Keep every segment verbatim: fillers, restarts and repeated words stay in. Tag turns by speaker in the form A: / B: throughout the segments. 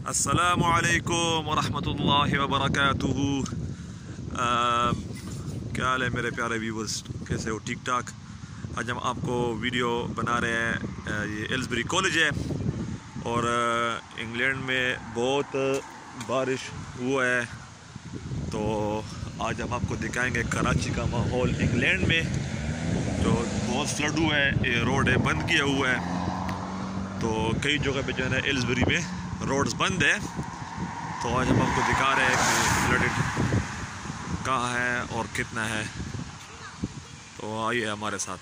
A: अस्सलामु अलैकुम वरहमतुल्लाहि वबरकातुहू। क्या हाल है मेरे प्यारे व्यूवर्स, कैसे हो? ठीक ठाक। आज हम आपको वीडियो बना रहे हैं। ये एल्सबरी कॉलेज है और इंग्लैंड में बहुत बारिश हुआ है, तो आज हम आपको दिखाएंगे कराची का माहौल इंग्लैंड में। जो बहुत फ्लड हुआ है, ये रोड है बंद किया हुआ है, तो कई जगह पे जो है ना एल्सबरी में रोड्स बंद है। तो आज हम आपको दिखा रहे हैं कि फ्लडेड कहाँ है और कितना है। तो आइए हमारे साथ।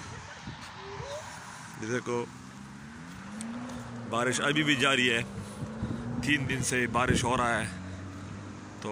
A: देखो बारिश अभी भी जारी है, तीन दिन से बारिश हो रहा है। तो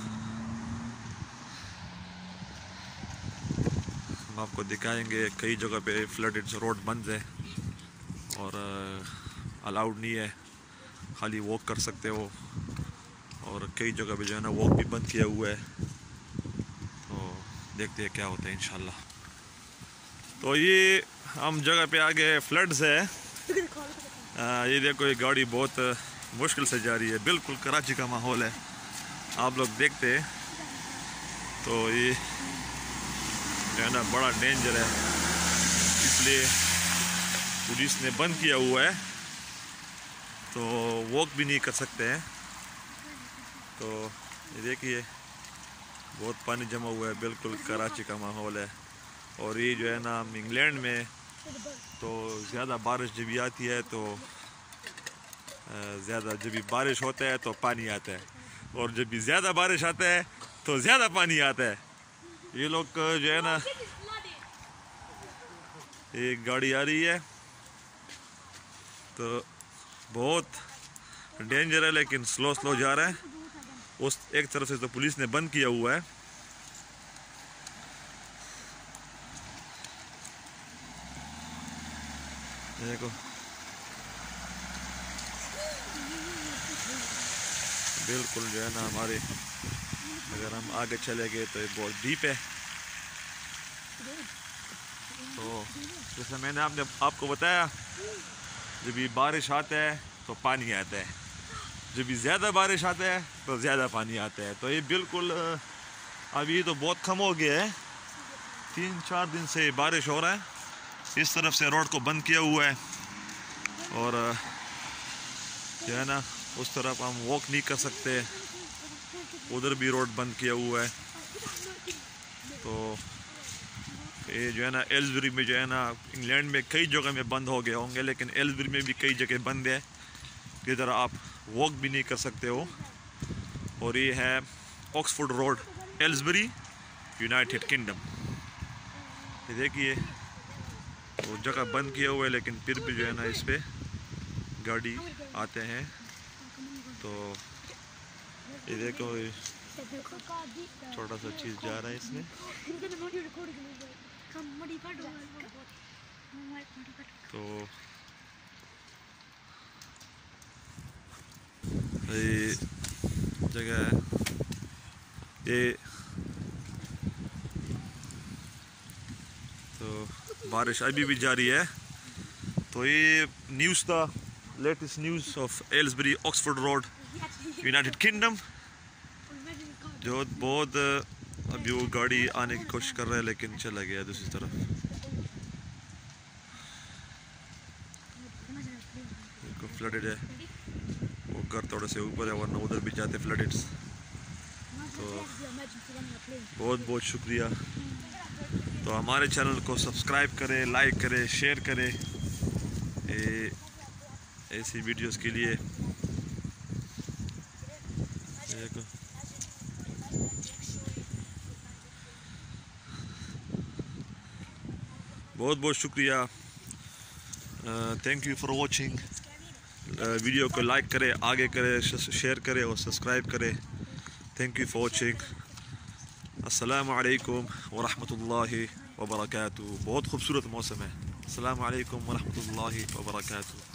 A: हम आपको दिखाएंगे कई जगह पे फ्लडेड रोड बंद है और अलाउड नहीं है, खाली वॉक कर सकते हो। और कई जगह पे जो है ना वॉक भी बंद किया हुआ है। तो देखते हैं क्या होता है इंशाल्लाह। तो ये हम जगह पे आ गए, फ्लड्स है। आ, ये देखो ये गाड़ी बहुत मुश्किल से जा रही है, बिल्कुल कराची का माहौल है, आप लोग देखते हैं। तो ये जो है ना बड़ा डेंजर है, इसलिए पुलिस ने बंद किया हुआ है, तो वॉक भी नहीं कर सकते हैं। तो ये देखिए बहुत पानी जमा हुआ है, बिल्कुल कराची का माहौल है। और ये जो है ना इंग्लैंड में तो ज़्यादा बारिश जब भी आती है तो ज़्यादा जब भी बारिश होता है तो पानी आता है, और जब भी ज़्यादा बारिश आता है तो ज़्यादा पानी आता है। ये लोग जो है ना, एक गाड़ी आ रही है तो बहुत डेंजर है, लेकिन स्लो स्लो जा रहा है। उस एक तरफ से तो पुलिस ने बंद किया हुआ है। देखो बिल्कुल जो है ना हमारे, अगर हम आगे चले गए तो ये बहुत डीप है। तो जैसे मैंने आपने आपको बताया, जब भी बारिश आता है तो पानी आता है, जब भी ज़्यादा बारिश आता है तो ज़्यादा पानी आता है। तो ये बिल्कुल अभी तो बहुत कम हो गया है, तीन चार दिन से बारिश हो रहा है। इस तरफ से रोड को बंद किया हुआ है और जो है ना उस तरफ हम वॉक नहीं कर सकते, उधर भी रोड बंद किया हुआ है। तो ये जो है ना एल्सबरी में जो है ना, इंग्लैंड में कई जगह में बंद हो गए होंगे, लेकिन एल्सबरी में भी कई जगह बंद है, जिधर आप वॉक भी नहीं कर सकते हो। और ये है Oxford road, Aylesbury, United Kingdom. ये देखिए वो जगह बंद किया हुआ है, लेकिन फिर भी जो है ना इस पे गाड़ी आते हैं। तो ये देखो ये छोटा सा चीज़ जा रहा है इसमें। तो ये जगह है, ये तो बारिश अभी भी जारी है। तो ये न्यूज़ था, latest news of Aylesbury Oxford road, United Kingdom. जो बहुत अभी वो गाड़ी आने की कोशिश कर रहा है, लेकिन चला गया दूसरी तरफ। फ्लडेड है, वो घर थोड़े से ऊपर है, वरना उधर भी जाते फ्लडेड। तो बहुत बहुत शुक्रिया। तो हमारे चैनल को सब्सक्राइब करें, लाइक करें, शेयर करें ए, ऐसी वीडियोस के लिए। देखो बहुत बहुत शुक्रिया, thank you for watching. Video को लाइक करें, आगे करें, शेयर करें और सब्सक्राइब करें। Thank you for watching. अस्सलामु अलैकुम वरहमतुल्लाहि वबरकातुहू। बहुत खूबसूरत मौसम है। अस्सलामु अलैकुम वरहमतुल्लाहि वबरकातुहू।